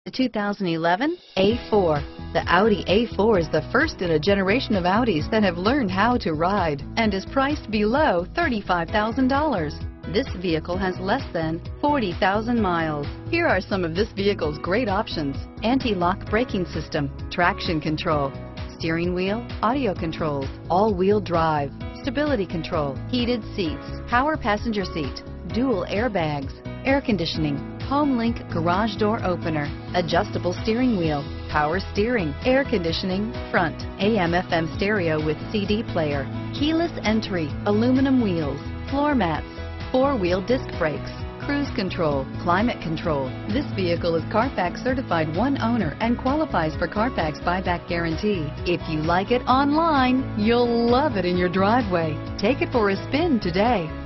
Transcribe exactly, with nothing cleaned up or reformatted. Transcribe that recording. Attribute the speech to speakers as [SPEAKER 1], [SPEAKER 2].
[SPEAKER 1] The two thousand eleven A four. The Audi A four is the first in a generation of Audis that have learned how to ride and is priced below thirty-five thousand dollars. This vehicle has less than forty thousand miles. Here are some of this vehicle's great options: anti-lock braking system, traction control, steering wheel audio controls, all-wheel drive, stability control, heated seats, power passenger seat, dual airbags, air conditioning, HomeLink garage door opener, adjustable steering wheel, power steering, air conditioning, front, A M F M stereo with C D player, keyless entry, aluminum wheels, floor mats, four-wheel disc brakes, cruise control, climate control. This vehicle is Carfax certified one owner and qualifies for Carfax buyback guarantee. If you like it online, you'll love it in your driveway. Take it for a spin today.